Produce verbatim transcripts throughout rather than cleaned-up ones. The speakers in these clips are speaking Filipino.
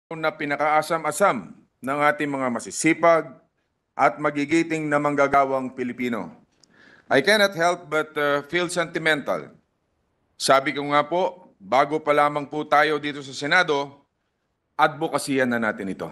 na pinakaasam-asam ng ating mga masisipag at magigiting na manggagawang Pilipino. I cannot help but uh, feel sentimental. Sabi ko nga po, bago pa lamang po tayo dito sa Senado, advokasyan na natin ito.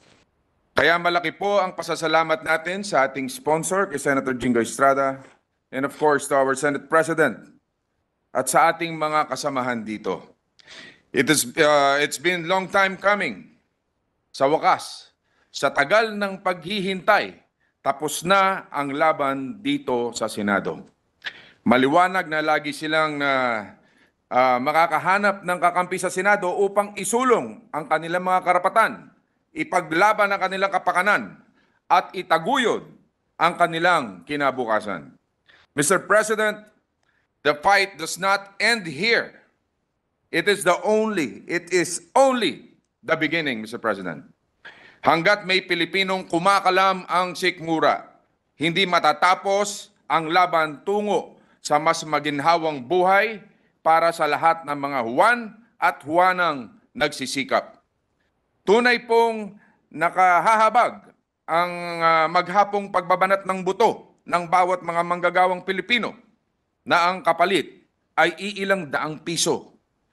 Kaya malaki po ang pasasalamat natin sa ating sponsor, kay Senator Jingo Estrada, and of course to our Senate President, at sa ating mga kasamahan dito. It is, uh, it's been long time coming. Sa wakas, sa tagal ng paghihintay, tapos na ang laban dito sa Senado. Maliwanag na lagi silang uh, uh, makakahanap ng kakampi sa Senado upang isulong ang kanilang mga karapatan, ipaglaban ang kanilang kapakanan, at itaguyod ang kanilang kinabukasan. Mister President, the fight does not end here. It is the only, it is only the beginning, Mister President. Hanggat may Pilipinong kumakalam ang sikmura, hindi matatapos ang laban tungo sa mas maginhawang buhay para sa lahat ng mga Juan at Juanang nagsisikap. Tunay pong nakahahabag ang uh, maghapong pagbabanat ng buto ng bawat mga manggagawang Pilipino na ang kapalit ay iilang daang piso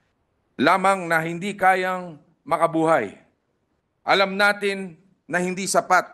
lamang na hindi kayang makabuhay. Alam natin na hindi sapat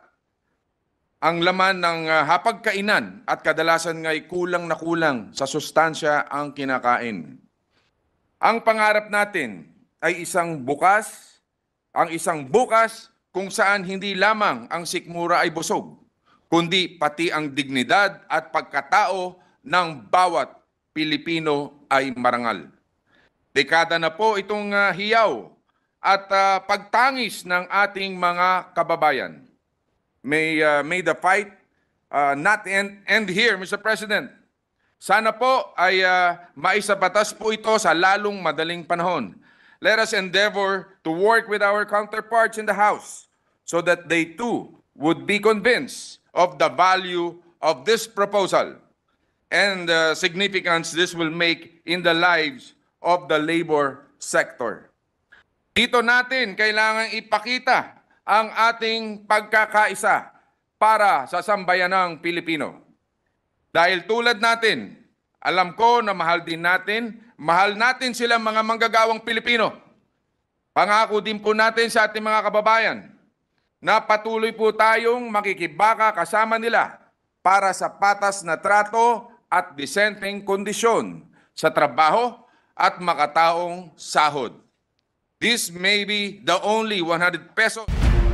ang laman ng uh, hapagkainan at kadalasan nga'y kulang na kulang sa sustansya ang kinakain. Ang pangarap natin ay isang bukas, ang isang bukas kung saan hindi lamang ang sikmura ay busog, kundi pati ang dignidad at pagkatao ng bawat Pilipino ay marangal. Dekada na po itong uh, hiyaw at uh, pagtangis ng ating mga kababayan. May, uh, may the fight uh, not end, end here, Mister President. Sana po ay uh, maisabatas po ito sa lalong madaling panahon. Let us endeavor to work with our counterparts in the House so that they too would be convinced of the value of this proposal and the significance this will make in the lives of the labor sector. Dito natin kailangan ipakita ang ating pagkakaisa para sa sambayanang Pilipino. Dahil tulad natin, alam ko na mahal din natin, mahal natin silang mga manggagawang Pilipino. Pangako din po natin sa ating mga kababayan na patuloy po tayong makikibaka kasama nila para sa patas na trato at disenteng kondisyon sa trabaho at makataong sahod. This may be the only one hundred pesos